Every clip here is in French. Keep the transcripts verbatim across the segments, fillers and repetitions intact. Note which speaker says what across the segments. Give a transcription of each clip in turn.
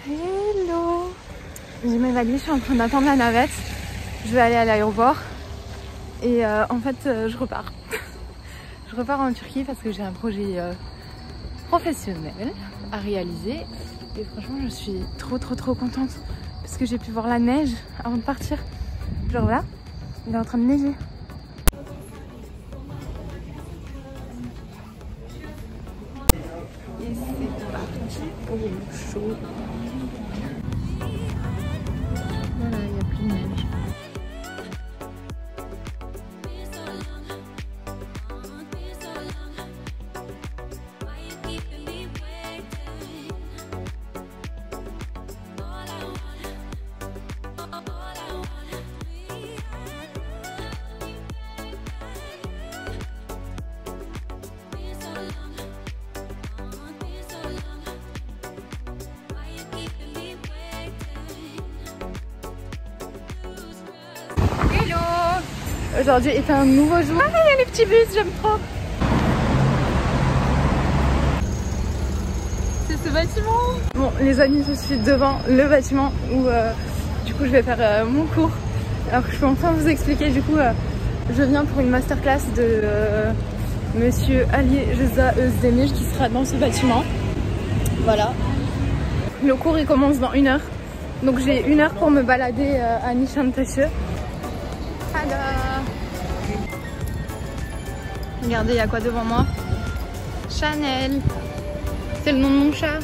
Speaker 1: Hello. J'ai mes valises, je suis en train d'attendre la navette. Je vais aller à l'aéroport. Et euh, en fait, euh, je repars. Je repars en Turquie parce que j'ai un projet euh, professionnel à réaliser. Et franchement, je suis trop trop trop contente. Parce que j'ai pu voir la neige avant de partir. Genre là, il est en train de neiger. Et c'est parti pour le show. Voilà, il n'y a plus de neige. Aujourd'hui est un nouveau jour. Ah, il y a les petits bus, j'aime trop. C'est ce bâtiment. Bon, les amis, je suis devant le bâtiment où euh, du coup je vais faire euh, mon cours. Alors que je peux enfin vous expliquer, du coup euh, je viens pour une masterclass de euh, Monsieur Ali Reza Özdemir qui sera dans ce bâtiment. Voilà. Le cours il commence dans une heure. Donc j'ai une heure pour me balader euh, à Nişantaşı. Regardez, il y a quoi devant moi? Chanel. C'est le nom de mon chat.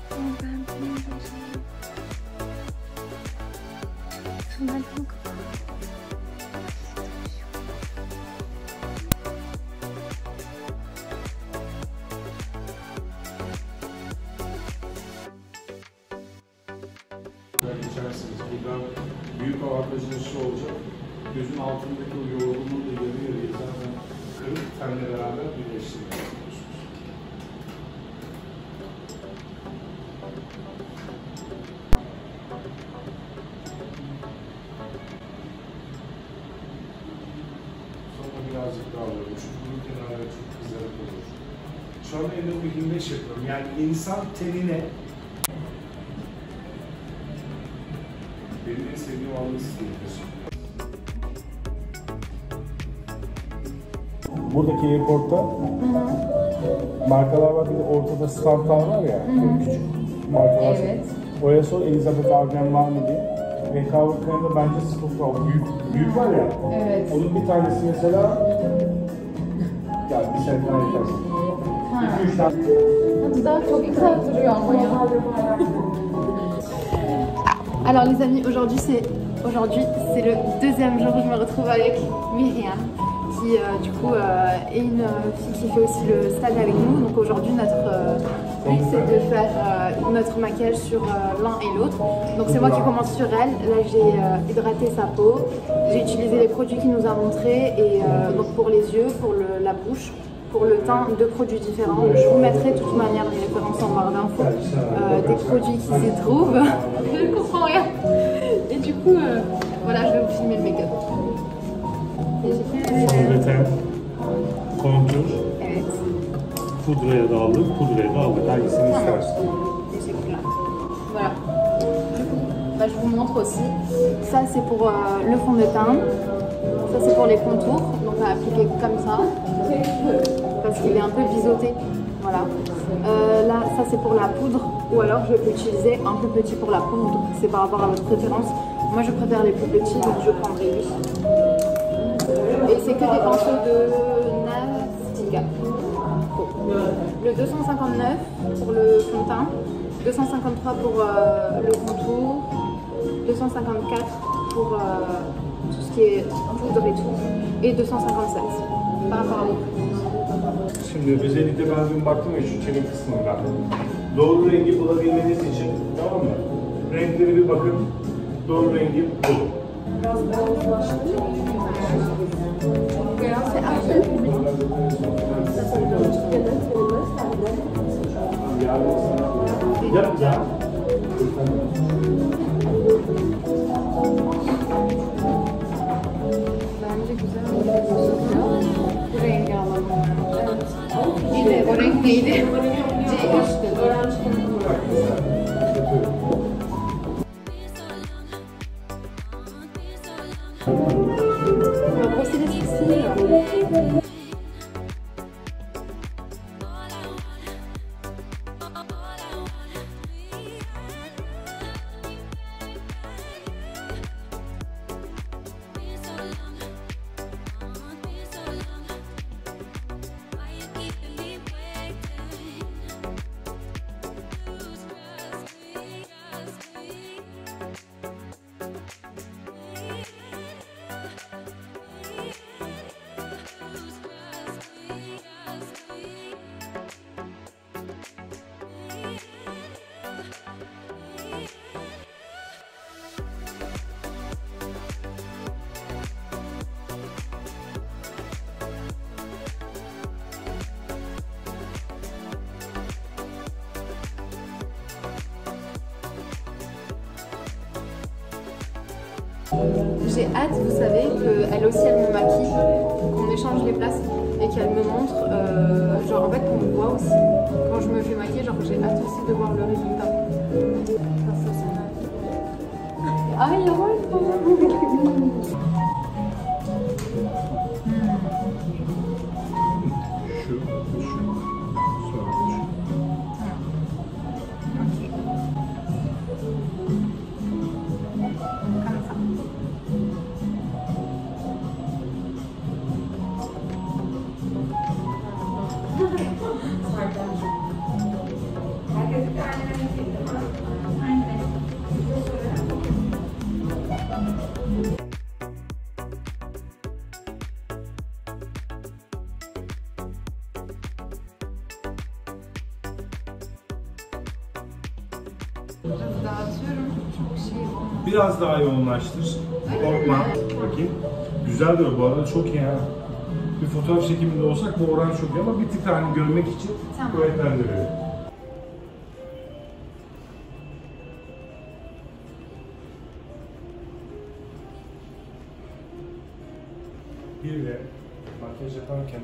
Speaker 2: İçersiniz. Burada büyük avantajınız şu olacak. Gözün altındaki o yorgunluğu da yarı yarıya zaten kırıp tenle beraber birleştirmek istiyorsunuz. Sonra birazcık daha alıyorum. Çünkü bunun kenarları çok kızarık olur. Şu anda elli yirmi beş yapıyorum. Yani insan tenine benim en sevdiğim algısı değildir. Buradaki airport'ta markalar var, bir de ortada standlar var ya, hı hı. Küçük markalar. Evet. Oraya sor Elizabeth Arden var mı diye. Ve Calvin bence sıfır var. Büyük, büyük var ya. Evet. Onun bir tanesi mesela, ya bir sene daha yetersin. iki üç tane.
Speaker 1: Dudağı çok güzel duruyor ama ya. Alors les amis, aujourd'hui c'est aujourd'hui c'est le deuxième jour où je me retrouve avec Myriam qui euh, du coup euh, est une fille qui fait aussi le stage avec nous. Donc aujourd'hui notre euh, but c'est de faire euh, notre maquillage sur euh, l'un et l'autre. Donc c'est moi qui commence sur elle. Là j'ai euh, hydraté sa peau, j'ai utilisé les produits qu'il nous a montrés et euh, donc pour les yeux, pour le, la bouche, pour le teint, deux produits différents. Je vous mettrai de toute manière les références en barre d'infos euh, des produits qui s'y trouvent. Je ne comprends rien. Et du coup, euh, voilà, je vais vous filmer le make-up.
Speaker 2: Fondöten, kontur,
Speaker 1: Evet.
Speaker 2: pudraya da aldık, pudraya da aldık. Hangisini istersin?
Speaker 1: Teşekkürler. Voilà. Du coup, bah, je vous montre aussi. Ça, c'est pour euh, le fond de teint. Ça, c'est pour les contours. Donc, à appliquer comme ça. Parce qu'il est un peu biseauté. Voilà. Euh, là, ça, c'est pour la poudre. Ou alors, je peux utiliser un peu petit pour la poudre. C'est par rapport à votre préférence. Moi, je préfère les plus petits, donc je prendrai lui. Et c'est que des pinceaux de Nastica. Le deux cent cinquante-neuf pour le fond de teint, deux cent cinquante-trois pour euh, le contour, deux cent cinquante-quatre pour euh, tout ce qui est poudre et tout, et deux cent cinquante-sept par rapport à vos préférences.
Speaker 2: Şimdi özellikle ben dün baktım ya şu çene kısmında. Doğru rengi bulabilmeniz için, tamam mı? Renkleri bir bakın. Doğru rengi bulun.
Speaker 1: Biraz beyazlaştı. Beyaz c'est parfait. Ça c'est le petit
Speaker 2: Yap ya.
Speaker 1: Bence güzel. Bu rengi alalım. Evet. İyi de o renk neydi? C üç'tü. J'ai hâte, vous savez, qu'elle aussi elle me maquille, qu'on échange les places et qu'elle me montre, euh, genre en fait qu'on me voit aussi quand je me fais maquiller, genre j'ai hâte aussi de voir le résultat. Ça, ça, ça. Ah, il y a moi,
Speaker 2: Biraz daha yoğunlaştır. Korkma. Bakayım. Güzel duruyor bu arada, çok iyi ha. Bir fotoğraf çekiminde olsak bu oran çok iyi ama bir tık hani görmek için
Speaker 1: tamam.
Speaker 2: Bu yeterli veriyor. Bir de makyaj yaparken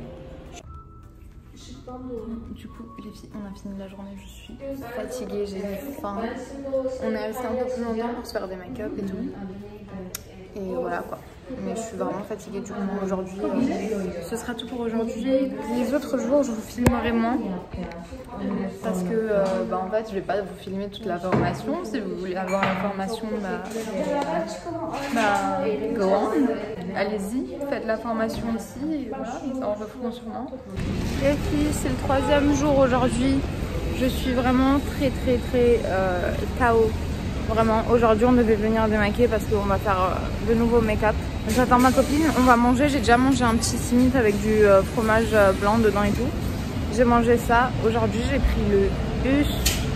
Speaker 1: Du coup, les filles, on a fini la journée, je suis fatiguée, j'ai faim. On est resté un peu plus longtemps pour se faire des make-up et tout. Et voilà quoi. Mais je suis vraiment fatiguée du coup aujourd'hui. Euh, ce sera tout pour aujourd'hui. Les autres jours, je vous filmerai moins. Parce que, euh, bah, en fait, je vais pas vous filmer toute la formation. Si vous voulez avoir l'information, bah, bah, go on. Allez-y, faites la formation ici. Et voilà, ça en referont sûrement. Les filles, c'est le troisième jour aujourd'hui. Je suis vraiment très très très euh, K O. Vraiment, aujourd'hui on devait venir démaquiller parce qu'on va faire euh, de nouveaux make-up. J'attends ma copine, on va manger. J'ai déjà mangé un petit simit avec du euh, fromage blanc dedans et tout. J'ai mangé ça. Aujourd'hui j'ai pris le bus.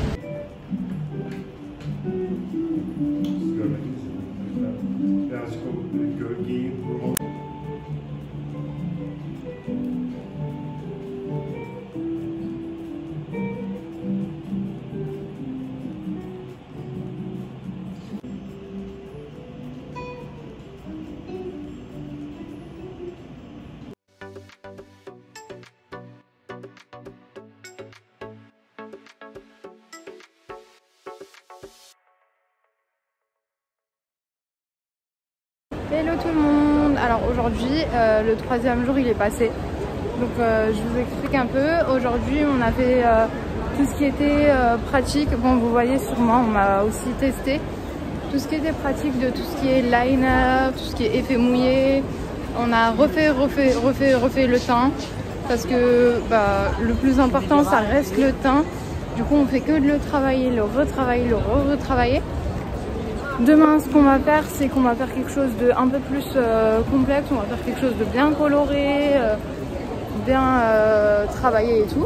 Speaker 1: Hello tout le monde. Alors aujourd'hui euh, le troisième jour il est passé, donc euh, je vous explique un peu. Aujourd'hui on a fait euh, tout ce qui était euh, pratique. Bon, vous voyez sûrement, on m'a aussi testé tout ce qui était pratique de tout ce qui est liner, tout ce qui est effet mouillé. On a refait refait refait refait le teint parce que bah, le plus important ça reste le teint. Du coup on fait que de le travailler, le retravailler, le re-retravailler. Demain, ce qu'on va faire, c'est qu'on va faire quelque chose de un peu plus euh, complexe. On va faire quelque chose de bien coloré, euh, bien euh, travaillé et tout.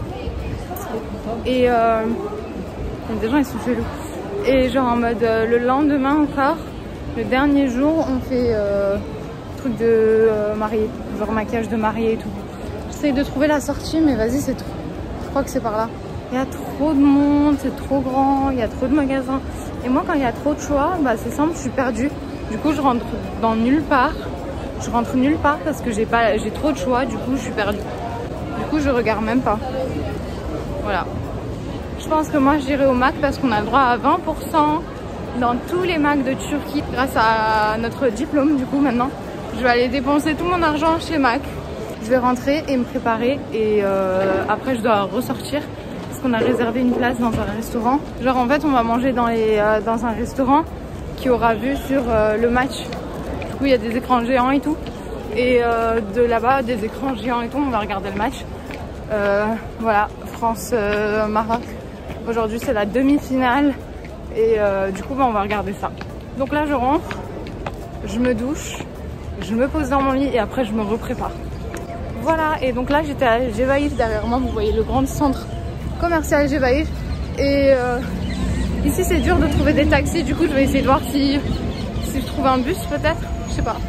Speaker 1: Et euh, des gens, ils sont chelous. Et genre en mode euh, le lendemain encore, le dernier jour, on fait euh, truc de euh, mariée, genre maquillage de mariée et tout. J'essaye de trouver la sortie, mais vas-y, c'est trop. Je crois que c'est par là. Il y a trop de monde, c'est trop grand, il y a trop de magasins. Et moi, quand il y a trop de choix, bah, c'est simple, je suis perdue. Du coup, je rentre dans nulle part. Je rentre nulle part parce que j'ai pas, j'ai trop de choix. Du coup, je suis perdue. Du coup, je regarde même pas. Voilà. Je pense que moi, j'irai au Mac parce qu'on a le droit à vingt pour cent dans tous les Macs de Turquie grâce à notre diplôme. Du coup, maintenant, je vais aller dépenser tout mon argent chez Mac. Je vais rentrer et me préparer. Et euh, après, je dois ressortir. On a réservé une place dans un restaurant. Genre en fait on va manger dans, les, euh, dans un restaurant qui aura vue sur euh, le match. Du coup il y a des écrans géants et tout. Et euh, de là-bas des écrans géants et tout, on va regarder le match. Euh, voilà, France-Maroc. Euh, Aujourd'hui c'est la demi-finale. Et euh, du coup bah, on va regarder ça. Donc là je rentre, je me douche, je me pose dans mon lit et après je me reprépare. Voilà, et donc là j'étais à Gévaïf derrière moi, vous voyez le grand centre commercial Gévaïf. Et euh, ici c'est dur de trouver des taxis, du coup je vais essayer de voir si, si je trouve un bus peut-être, je sais pas.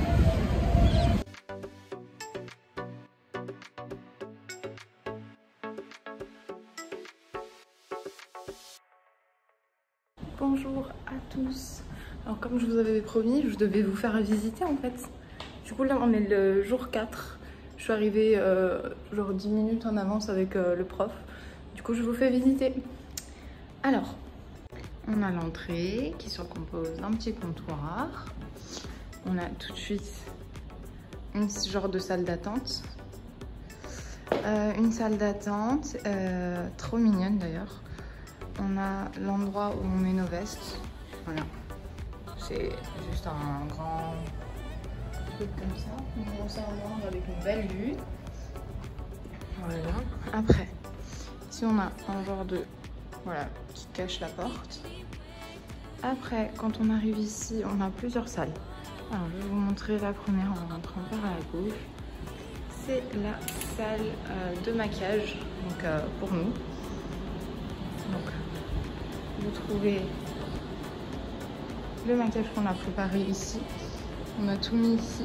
Speaker 1: Bonjour à tous, Alors comme je vous avais promis, je devais vous faire visiter en fait. Du coup là on est le jour quatre. Je suis arrivée euh, genre dix minutes en avance avec euh, le prof. Du coup je vous fais visiter. Alors, on a l'entrée qui se compose d'un petit comptoir. On a tout de suite une genre de salle d'attente. Euh, une salle d'attente, euh, trop mignonne d'ailleurs. On a l'endroit où on met nos vestes. Voilà. C'est juste un grand truc comme ça. Un grand serveur avec une belle vue. Voilà. Après, ici on a un genre de... Voilà, qui cache la porte. Après, quand on arrive ici, on a plusieurs salles. Alors, je vais vous montrer la première en rentrant par la gauche. C'est la salle euh, de maquillage, donc euh, pour nous. Donc, vous trouvez le maquillage qu'on a préparé ici. On a tout mis ici.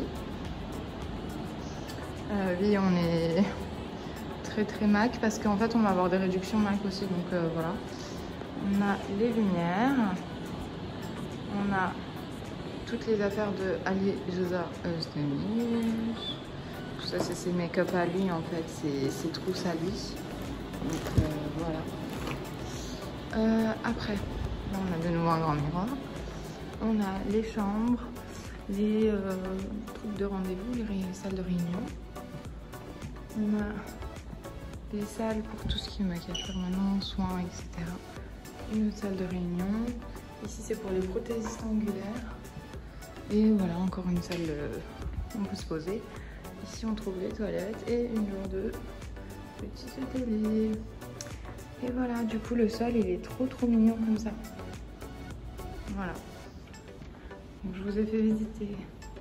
Speaker 1: Euh, oui, on est très très Mac parce qu'en fait on va avoir des réductions Mac aussi, donc euh, voilà. On a les lumières. On a toutes les affaires de Ali Josa Özdemir. Tout ça, c'est ses make-up à lui, en fait, c'est ses trousses à lui. Donc euh, voilà. Euh, après, là, on a de nouveau un grand miroir. On a les chambres, les euh, trucs de rendez-vous, les, les salles de réunion. On a les salles pour tout ce qui est maquillage permanent, soins, et cetera. Une autre salle de réunion. Ici, c'est pour les prothésistes angulaires. Et voilà, encore une salle où on peut se poser. Ici, on trouve les toilettes et une genre de petite télé. Et voilà, du coup, le sol, il est trop trop mignon comme ça. Voilà. Donc, je vous ai fait visiter.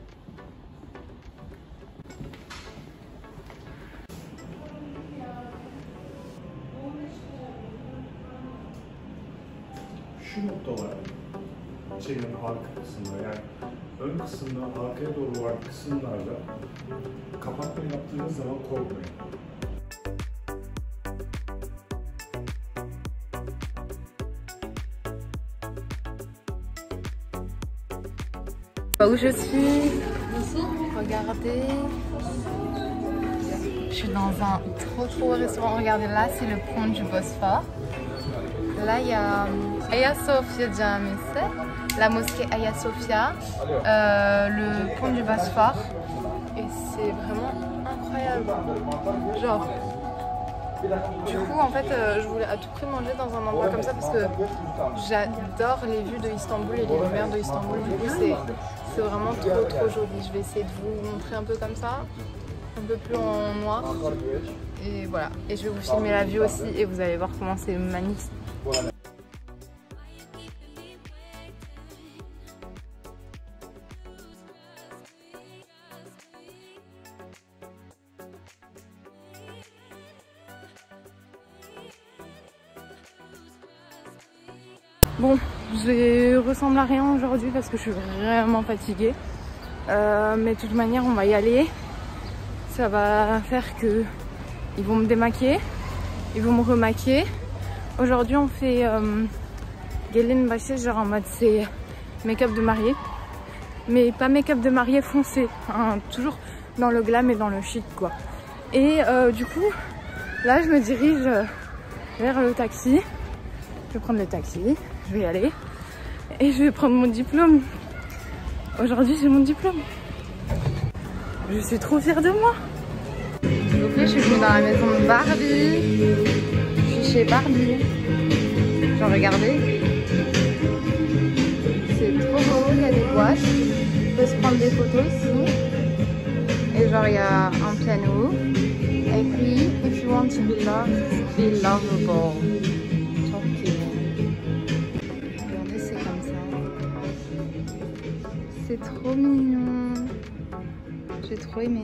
Speaker 2: Şu noktalar şeyin arka kısmında, yani ön kısımda arkaya doğru olan kısımlarda kapatma yaptığınız zaman korkmayın.
Speaker 1: Où je suis ici, regardez, je suis dans un trop trop restaurant. Regardez là, c'est le pont du Bosphore. Là, il y a Ayasofya Camisi, la mosquée Ayasofya, euh, le pont du Bosphore. Et c'est vraiment incroyable. Genre, du coup, en fait, euh, je voulais à tout prix manger dans un endroit comme ça parce que j'adore les vues de Istanbul et les lumières de Istanbul. Du coup, c'est c'est vraiment trop trop joli. Je vais essayer de vous montrer un peu comme ça, un peu plus en noir. Et voilà. Et je vais vous filmer la vue aussi et vous allez voir comment c'est magnifique. Bon, je ressemble à rien aujourd'hui parce que je suis vraiment fatiguée. Euh, mais de toute manière, on va y aller. Ça va faire que ils vont me démaquiller, ils vont me remaquiller. Aujourd'hui, on fait euh, Gelin Başı, genre en mode c'est make-up de mariée. Mais pas make-up de mariée foncé, hein, toujours dans le glam et dans le chic quoi. Et euh, du coup, là je me dirige vers le taxi. Je vais prendre le taxi, je vais y aller. Et je vais prendre mon diplôme. Aujourd'hui j'ai mon diplôme. Je suis trop fière de moi. S'il vous plaît, je suis venue dans la maison de Barbie. Je suis chez Barbie. Genre regardez. C'est trop beau, il y a des boîtes. On peut se prendre des photos ici. Et genre il y a un piano. Écrit If you want to be loved, be lovable. Regardez, c'est comme ça. C'est trop mignon. J'ai trop aimé.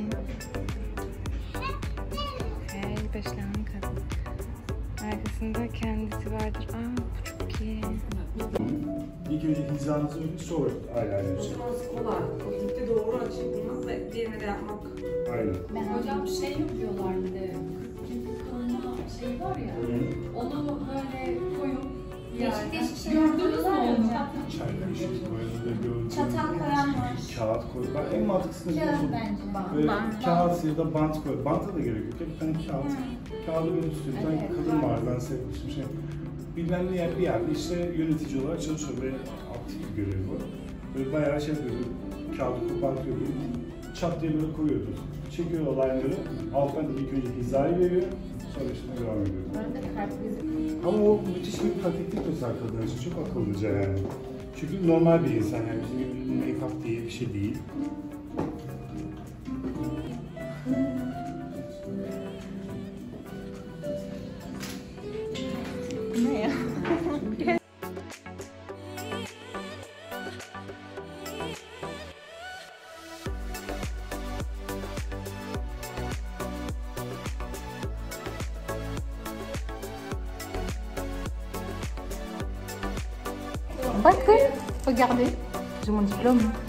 Speaker 1: Hey, başlayan kadın. Arkasında kendisi vardır. Aa, bu çok iyi.
Speaker 2: İlk önce hizanızı önce sonra ayarlayın.
Speaker 3: Kolay. Dipte doğru açıp ve diğerine de yapmak.
Speaker 2: Aynen.
Speaker 4: Ben hocam şey yapıyorlar bir de. Kirpik kalınma şey var ya. Hı. Onu böyle koyup değişik değişik şey gördünüz mü onu?
Speaker 2: Çay kaşığı boyanızda gördüm. kağıt koy. Ben en mantıklısını biliyorsun. Böyle kağıt ya da bant koy. Banta da gerek yok. Bir tane kağıt. Kağıdı benim tutuyor. Bir tane kadın var. Ben sevmiştim şey. Bilmem ne yer, bir yerde işte yönetici olarak çalışıyor. Böyle aktif bir görev var. Böyle bayağı şey yapıyor. Kağıdı kopartıyor. Çat diye böyle koyuyordu. Çekiyor olayları. Alttan ilk önce hizayı veriyor. Sonra işine devam ediyor. Ama o müthiş bir pratiklik mesela kadın için. Çok akıllıca yani. Çünkü normal bir insan yani. Bizim gibi make-up diye bir şey değil.
Speaker 1: Ne ya? Bakın, regardez, j'ai mon diplôme.